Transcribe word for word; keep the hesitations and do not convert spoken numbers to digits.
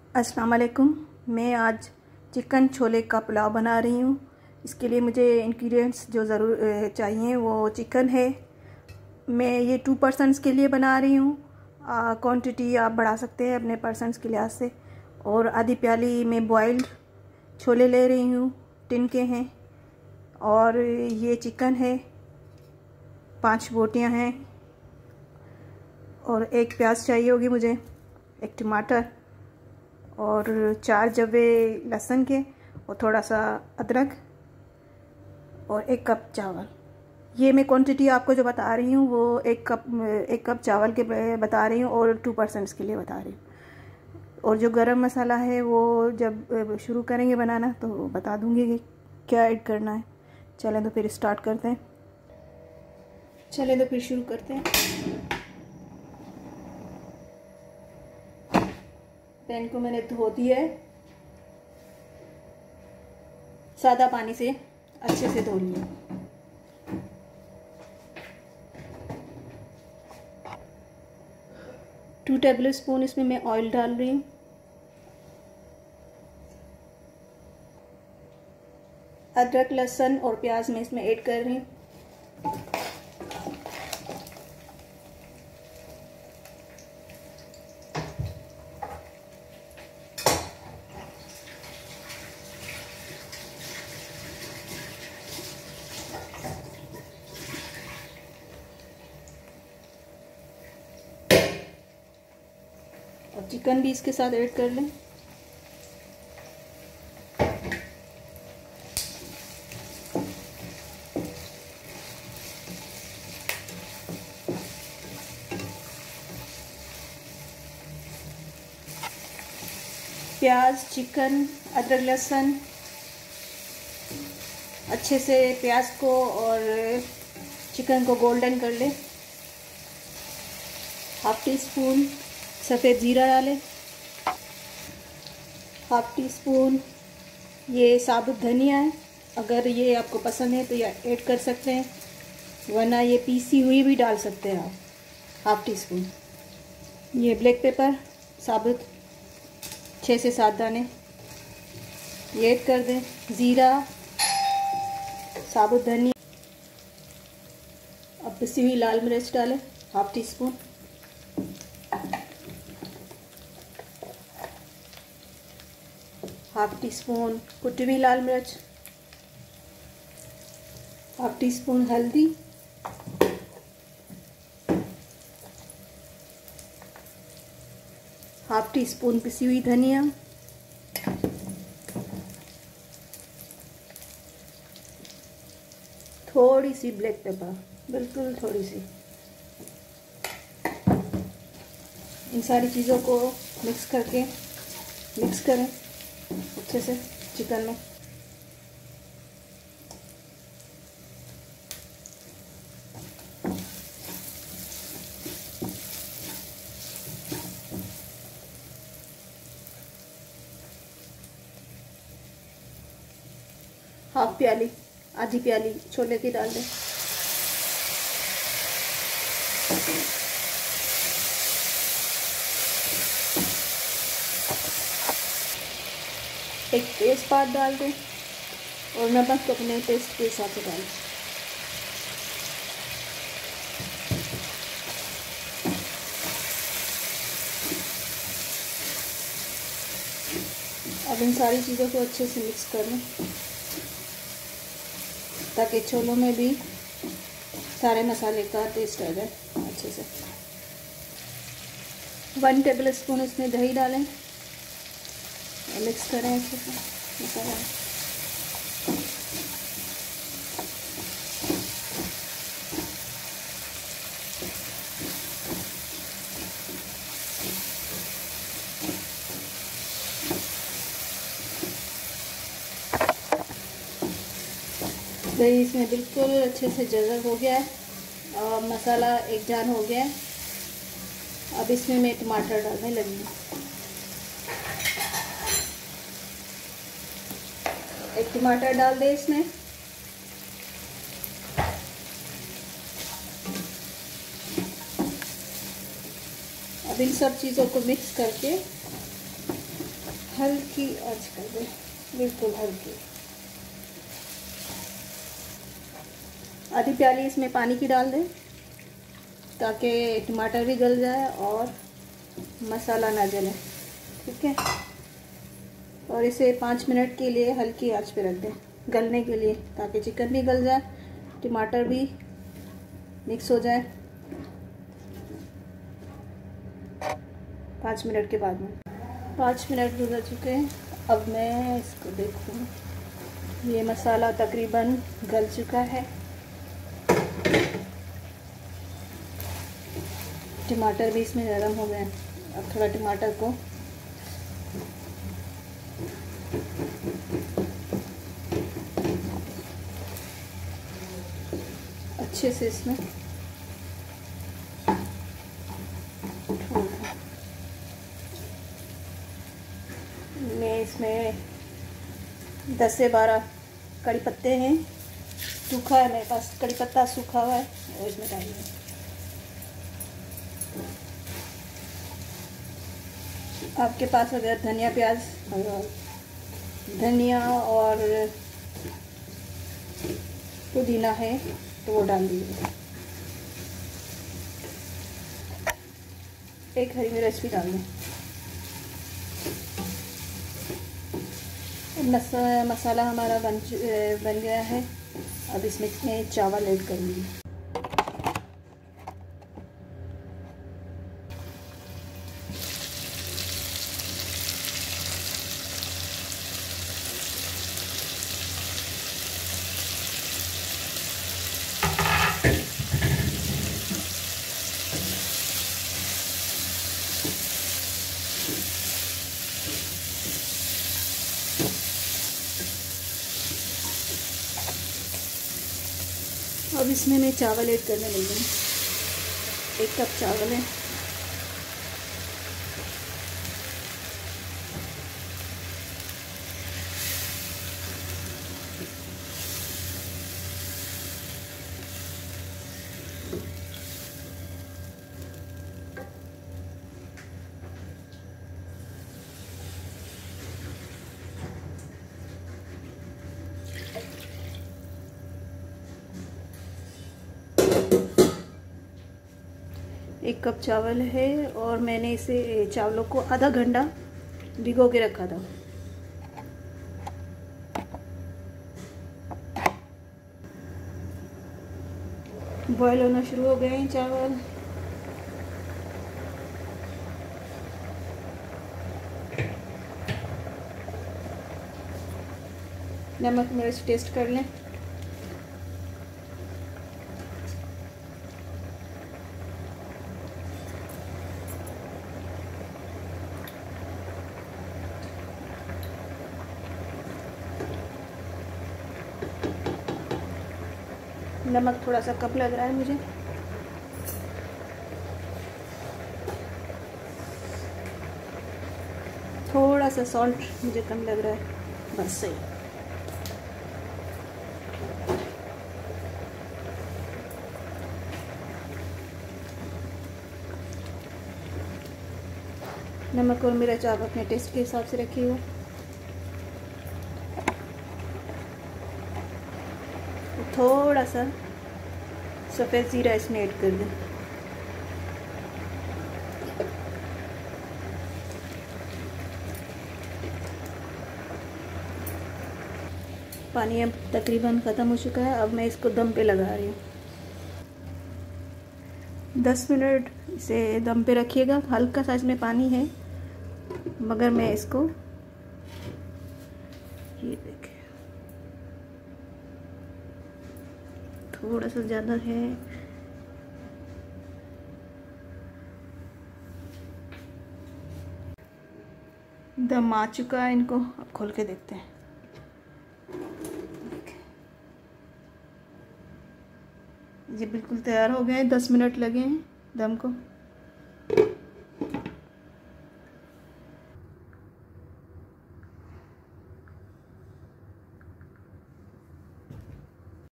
अस्सलाम वालेकुम। मैं आज चिकन छोले का पुलाव बना रही हूँ। इसके लिए मुझे इंग्रेडिएंट्स जो ज़रूर चाहिए वो चिकन है। मैं ये टू पर्सनस के लिए बना रही हूँ। क्वांटिटी आप बढ़ा सकते हैं अपने पर्सनस के लिहाज से। और आधी प्याली मैं बॉइल्ड छोले ले रही हूँ, टिन के हैं। और ये चिकन है, पांच बोटियाँ हैं। और एक प्याज चाहिए होगी मुझे, एक टमाटर और चार जवे लहसुन के और थोड़ा सा अदरक और एक कप चावल। ये मैं क्वांटिटी आपको जो बता रही हूँ वो एक कप एक कप चावल के बता रही हूँ और टू पर्सनस के लिए बता रही हूँ। और जो गरम मसाला है वो जब शुरू करेंगे बनाना तो बता दूँगी कि क्या ऐड करना है। चलें तो फिर स्टार्ट करते हैं। चलें तो फिर शुरू करते हैं। पैन को मैंने धो दिया है, सादा पानी से अच्छे से धो लिया। टू टेबल स्पून इसमें मैं ऑयल डाल रही हूँ। अदरक, लहसुन और प्याज मैं इसमें ऐड कर रही हूँ। और चिकन भी इसके साथ ऐड कर लें। प्याज, चिकन, अदरक, लहसुन अच्छे से प्याज को और चिकन को गोल्डन कर लें। हाफ टी स्पून सफ़ेद ज़ीरा डालें। हाफ टी स्पून ये साबुत धनिया है, अगर ये आपको पसंद है तो ये ऐड कर सकते हैं, वरना ये पीसी हुई भी डाल सकते हैं आप, हाफ टी स्पून। ये ब्लैक पेपर साबुत छः से सात दाने ये ऐड कर दें। ज़ीरा, साबुत धनिया। अब पिसी हुई लाल मिर्च डालें, half teaspoon. Half teaspoon कुटी हुई लाल मिर्च। हाफ टी स्पून हल्दी। हाफ टी स्पून पिसी हुई धनिया। थोड़ी सी ब्लैक पेपर, बिल्कुल थोड़ी सी। इन सारी चीज़ों को मिक्स करके मिक्स करें अच्छे से चिकन में। हाफ प्याली, आधी प्याली छोले की डाल दें। एक तेज़पात डाल दें और नमक अपने टेस्ट के हिसाब से डालें। अब इन सारी चीज़ों को अच्छे से मिक्स कर लें ताकि छोलों में भी सारे मसाले का टेस्ट आ जाए अच्छे से। वन टेबल स्पून इसमें दही डालें, मिक्स करें अच्छे से मसाला। दही इसमें बिल्कुल अच्छे से जज़ब हो गया है और मसाला एक जान हो गया है। अब इसमें मैं टमाटर डालने लगी हूँ। एक टमाटर डाल दें इसमें। अब इन सब चीज़ों को मिक्स करके हल्की आंच कर दें, बिल्कुल हल्की। आधी प्याली इसमें पानी की डाल दें ताकि टमाटर भी गल जाए और मसाला ना जले। ठीक है, और इसे पाँच मिनट के लिए हल्की आंच पे रख दें गलने के लिए, ताकि चिकन भी गल जाए, टमाटर भी मिक्स हो जाए। पाँच मिनट के बाद में पाँच मिनट गुजर चुके हैं। अब मैं इसको देखूँ, ये मसाला तकरीबन गल चुका है। टमाटर भी इसमें नरम हो गए। अब थोड़ा टमाटर को अच्छे से इसमें मैं इसमें दस से बारह कड़ी पत्ते हैं, सूखा है मेरे पास कड़ी पत्ता सूखा हुआ है, और इसमें डालिए। आपके पास अगर धनिया प्याज धनिया और पुदीना है तो वो डाल दीजिए। एक हरी मिर्च भी डाल दें। मसा, मसाला हमारा बन बन गया है। अब इसमें चावल ऐड करूँगी। अब इसमें मैं चावल ऐड करने लगी हूँ। एक कप चावल है। एक कप चावल है और मैंने इसे चावलों को आधा घंटा भिगो के रखा था। बॉयल होना शुरू हो गए हैं चावल। नमक मिर्च टेस्ट कर लें। नमक थोड़ा सा कम लग रहा है मुझे। थोड़ा सा सॉल्ट मुझे कम लग रहा है, बस सही। नमक और मिर्च आप अपने टेस्ट के हिसाब से रखिएगा। थोड़ा सा सफ़ेद ज़ीरा इसमें ऐड कर दें। पानी अब तकरीबन ख़त्म हो चुका है। अब मैं इसको दम पे लगा रही हूँ। दस मिनट इसे दम पे रखिएगा। हल्का सा इसमें पानी है, मगर मैं इसको, ये देखिए थोड़ा सा ज़्यादा है। दम आ चुका है, इनको अब खोल के देखते हैं। ये बिल्कुल तैयार हो गए हैं। दस मिनट लगे हैं दम को।